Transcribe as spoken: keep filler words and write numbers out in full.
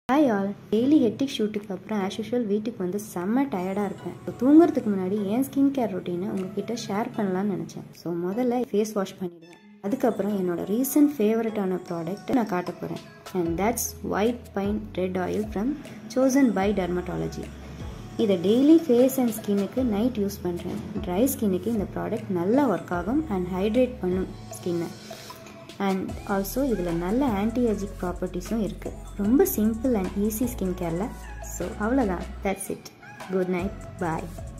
Hi all, daily hectic ஷூட்டுக்கு அப்புறம் as usual வீட்டுக்கு வந்து செம்ம டயர்டாக இருப்பேன். ஸோ தூங்குறதுக்கு முன்னாடி என் ஸ்கின் கேர் ரொட்டீனை உங்ககிட்ட ஷேர் பண்ணலான்னு நினச்சேன். ஸோ முதல்ல ஃபேஸ் வாஷ் பண்ணிடுவேன். அதுக்கப்புறம் என்னோட ரீசன்ட் ஃபேவரட்டான ப்ராடக்ட்டை நான் காட்ட போகிறேன். And that's white pine red oil from chosen by Dermatology. இதை டெய்லி ஃபேஸ் அண்ட் ஸ்கின்னுக்கு நைட் யூஸ் பண்ணுறேன். ட்ரை ஸ்கின்னுக்கு இந்த ப்ராடக்ட் நல்லா ஒர்க் ஆகும் அண்ட் ஹைட்ரேட் பண்ணும் ஸ்கின்னை. அண்ட் ஆல்சோ இதில் நல்ல ஆன்டிஏஜிக் ப்ராப்பர்ட்டிஸும் இருக்குது. ரொம்ப சிம்பிள் அண்ட் ஈஸி ஸ்கின் கேரில். ஸோ அவ்வளோதான், that's it. Good night, bye.